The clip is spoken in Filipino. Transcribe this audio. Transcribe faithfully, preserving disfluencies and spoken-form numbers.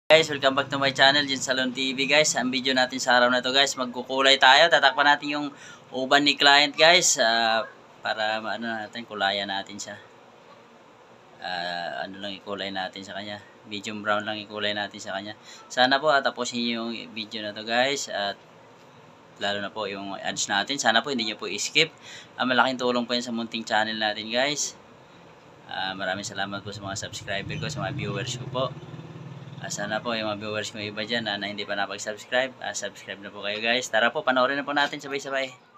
Guys, welcome back to my channel, Jin Salon T V guys. Ang video natin sa araw na to guys, magkukulay tayo. Tatakpan natin yung uban ni client guys. Uh, para ano natin, kulayan natin siya. Uh, ano lang ikulay natin sa kanya. Medium brown lang ikulay natin sa kanya. Sana po tapusin yung video na to guys. At lalo na po yung ads natin. Sana po hindi nyo po i-skip. Uh, malaking tulong po yun sa munting channel natin guys. Uh, maraming salamat po sa mga subscriber ko, sa mga viewers ko po. Uh, sana po yung mga viewers ko iba dyan uh, na hindi pa napag-subscribe, uh, subscribe na po kayo guys. Tara po, panoorin na po natin sabay-sabay.